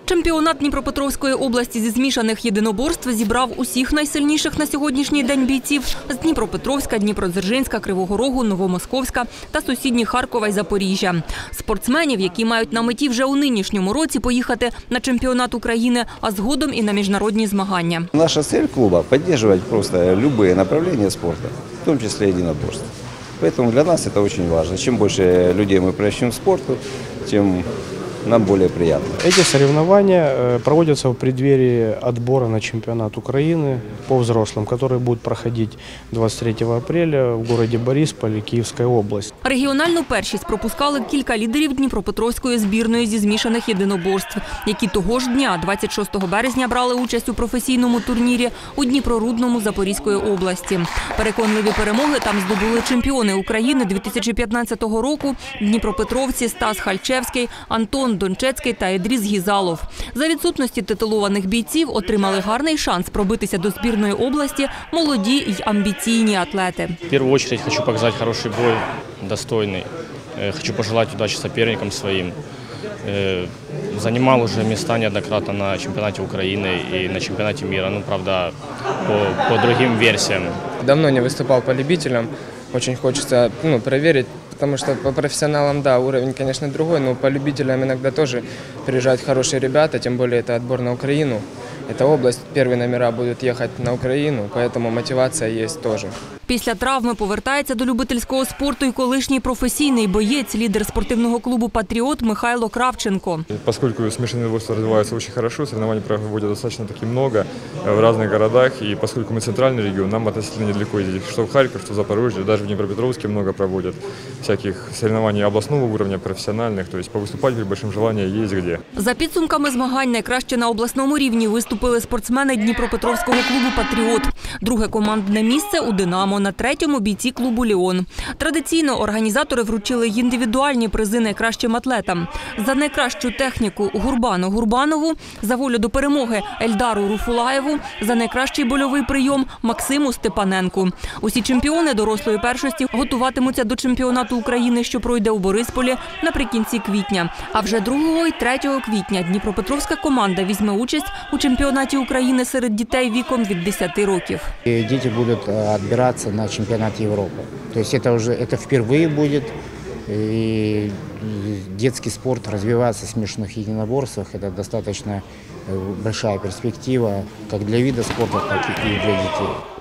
Чемпіонат Дніпропетровської області зі змішаних єдиноборств зібрав усіх найсильніших на сьогоднішній день бійців з Дніпропетровська, Дніпродзержинська, Кривого Рогу, Новомосковська та сусідні Харкова й Запоріжжя. Спортсменів, які мають на меті вже у нинішньому році поїхати на чемпіонат України, а згодом і на міжнародні змагання. Наша цель клуба – підтримувати просто будь-які направлення спорту, в тому числі єдиноборств. Поэтому для нас это очень важно. Чем больше людей мы привлечем в спорт, тем нам более приятно. Эти соревнования проводятся в преддверии отбора на чемпионат Украины по взрослым, который будет проходить 23 апреля в городе Борисполе, Киевская область. Регіональну першість пропускали кілька лідерів Дніпропетровської збірної зі змішаних єдиноборств, які того ж дня, 26 березня, брали участь у професійному турнірі у Дніпрорудному Запорізької області. Переконливі перемоги там здобули чемпіони України 2015 року – дніпропетровці Стас Хальчевський, Антон Дончецький та Ідріс Гізалов. За відсутності титулованих бійців отримали гарний шанс пробитися до збірної області молоді й амбіційні атлети. В першу чергу хочу показати хороший бой, достойний. Хочу пожелати удачі суперникам своїм. Занимал уже места неоднократно на чемпионате Украины и на чемпионате мира, ну, правда, по другим версиям. Давно не выступал по любителям, очень хочется проверить, потому что по профессионалам, да, уровень, конечно, другой, но по любителям иногда тоже приезжают хорошие ребята, тем более это отбор на Украину. Эта область, первые номера будут ехать на Украину, поэтому мотивация есть тоже. Після травми повертається до любительського спорту і колишній професійний боєць, лідер спортивного клубу «Патріот» Михайло Кравченко. Поскольку смешанные единоборства развиваются очень хорошо, соревнований проводят достаточно таки много в разных городах, и поскольку мы центральный регион, нам относительно недалеко ездить, что в Харьков, что в Запорожье, даже в Днепропетровске много проводят всяких соревнований областного уровня, профессиональных, то есть повыступать при большом желании есть где. За підсумками змагань найкраще на обласному рівні виступили спортсмени Дніпропетровського клубу «Патріот». Друге командне місце у «Динамо», на третьому – бійці клубу «Ліон». Традиційно організатори вручили індивідуальні призи найкращим атлетам. За найкращу техніку – Гурбану Гурбанову, за волю до перемоги – Ельдару Руфулаєву, за найкращий больовий прийом – Максиму Степаненку. Усі чемпіони дорослої першості готуватимуться до чемпіонату України, що пройде у Борисполі наприкінці квітня. А вже 2 і 3 квітня Дніпропетровська команда візьме участь у чемпіонаті України серед дітей віком від 10 років. Діти будуть відбиратися на чемпионат Европы. То есть это впервые будет. И детский спорт развивается в смешанных единоборствах. Это достаточно большая перспектива как для вида спорта, так и для детей.